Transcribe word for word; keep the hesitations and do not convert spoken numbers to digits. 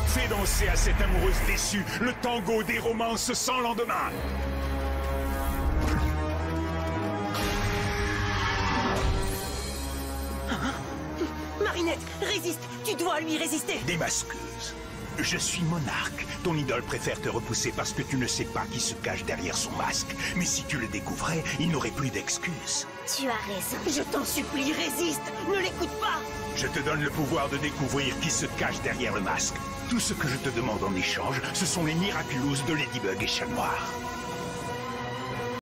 Fais danser à cette amoureuse déçue le tango des romances sans lendemain. Marinette, résiste! Tu dois lui résister! Démasqueuse. Je suis monarque. Ton idole préfère te repousser parce que tu ne sais pas qui se cache derrière son masque. Mais si tu le découvrais, il n'aurait plus d'excuses. Tu as raison. Je t'en supplie, résiste! Ne l'écoute pas! Je te donne le pouvoir de découvrir qui se cache derrière le masque. Tout ce que je te demande en échange, ce sont les miraculous de Ladybug et Chat Noir.